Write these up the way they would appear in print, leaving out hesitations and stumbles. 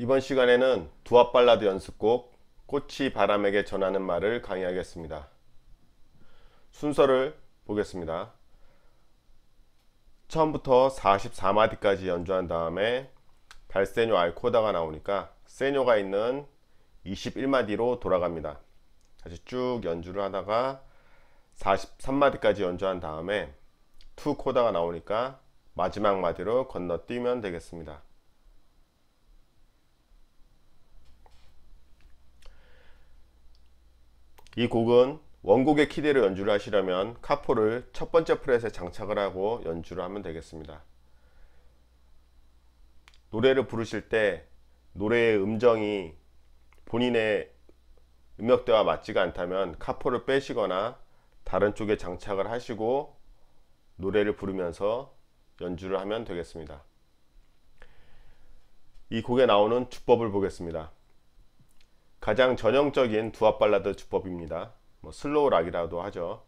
이번 시간에는 두합 발라드 연습곡 꽃이 바람에게 전하는 말을 강의하겠습니다. 순서를 보겠습니다. 처음부터 44마디까지 연주한 다음에 발세뇨 알코다가 나오니까 세뇨가 있는 21마디로 돌아갑니다. 다시 쭉 연주를 하다가 43마디까지 연주한 다음에 투 코다가 나오니까 마지막 마디로 건너뛰면 되겠습니다. 이 곡은 원곡의 키대로 연주를 하시려면 카포를 첫 번째 프렛에 장착을 하고 연주를 하면 되겠습니다. 노래를 부르실 때 노래의 음정이 본인의 음역대와 맞지가 않다면 카포를 빼시거나 다른 쪽에 장착을 하시고 노래를 부르면서 연주를 하면 되겠습니다. 이 곡에 나오는 주법을 보겠습니다. 가장 전형적인 두합 발라드 주법입니다. 슬로우 락이라도 하죠.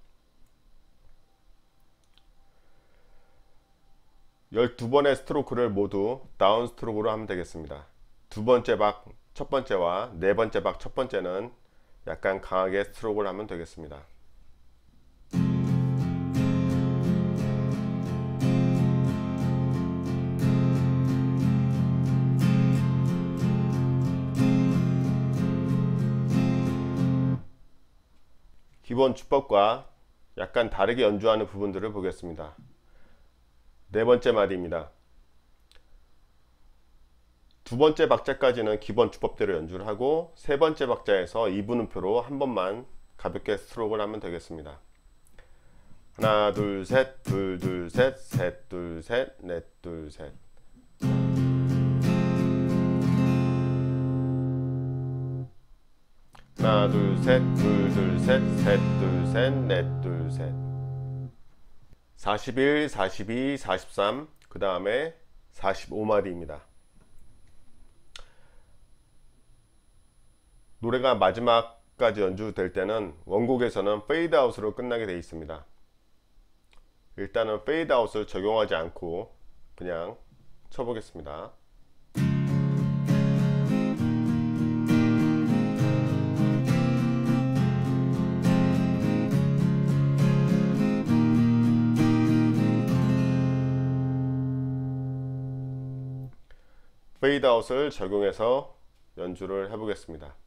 12번의 스트로크를 모두 다운 스트로크로 하면 되겠습니다. 두 번째 박 첫 번째와 네 번째 박 첫 번째는 약간 강하게 스트로크를 하면 되겠습니다. 기본 주법과 약간 다르게 연주하는 부분들을 보겠습니다. 네 번째 마디입니다. 두 번째 박자까지는 기본 주법대로 연주를 하고 세 번째 박자에서 2분음표로 한 번만 가볍게 스트로크를 하면 되겠습니다. 하나 둘 셋 둘 둘 셋 셋 둘 셋 넷 둘 셋. 하나 둘 셋 둘 둘 셋 셋 둘 셋 넷 둘 셋. 41, 42, 43, 그 다음에 45마디입니다. 노래가 마지막까지 연주될 때는 원곡에서는 페이드 아웃으로 끝나게 되어 있습니다. 일단은 페이드 아웃을 적용하지 않고 그냥 쳐보겠습니다. 페이드 아웃을 적용해서 연주를 해보겠습니다.